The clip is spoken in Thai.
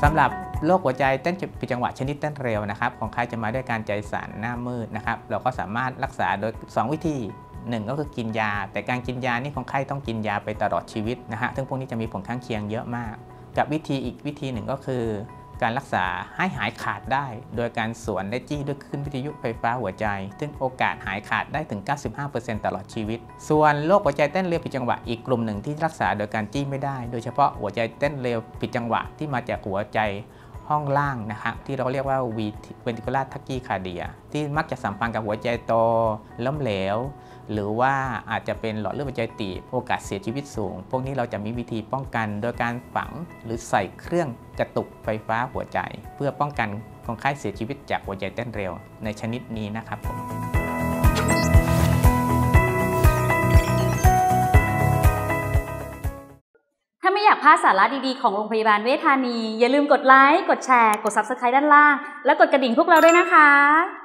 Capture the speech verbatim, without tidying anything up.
ำหรับโรคหัวใจเต้นผิดจังหวะชนิดเต้นเร็วนะครับของใครจะมาด้วยการใจสั่นหน้ามืดนะครับเราก็สามารถรักษาโดยสองวิธีหนึ่งก็คือกินยาแต่การกินยานี่คนไข้ต้องกินยาไปตลอดชีวิตนะฮะซึ่งพวกนี้จะมีผลข้างเคียงเยอะมากกับวิธีอีกวิธีหนึ่งก็คือการรักษาให้หายขาดได้โดยการสวนและจี้ด้วยคลื่นวิทยุไฟฟ้าหัวใจซึ่งโอกาสหายขาดได้ถึง เก้าสิบห้าเปอร์เซ็นต์ ตลอดชีวิตส่วนโรคหัวใจเต้นเร็วผิดจังหวะอีกกลุ่มหนึ่งที่รักษาโดยการจี้ไม่ได้โดยเฉพาะหัวใจเต้นเร็วผิดจังหวะที่มาจากหัวใจห้องล่างนะครับที่เราเรียกว่า ventricular tachycardia ที่มักจะสัมพันธ์กับหัวใจโตล้มเหลวหรือว่าอาจจะเป็นหลอดเลือดหัวใจตีบโอกาสเสียชีวิตสูงพวกนี้เราจะมีวิธีป้องกันโดยการฝังหรือใส่เครื่องกระตุกไฟฟ้าหัวใจเพื่อป้องกันคนไข้เสียชีวิตจากหัวใจเต้นเร็วในชนิดนี้นะครับผมถ้าไม่อยากพลาดสาระดีๆของโรงพยาบาลเวชธานีอย่าลืมกดไลค์กดแชร์กด ซับสไครบ์ ด้านล่างและกดกระดิ่งพวกเราด้วยนะคะ